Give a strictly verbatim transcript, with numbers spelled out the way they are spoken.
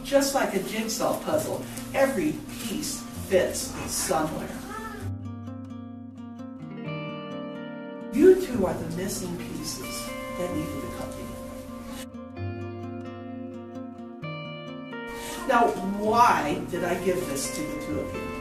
just like a jigsaw puzzle, every piece fits somewhere. You two are the missing pieces that needed to come together. Now, why did I give this to the two of you?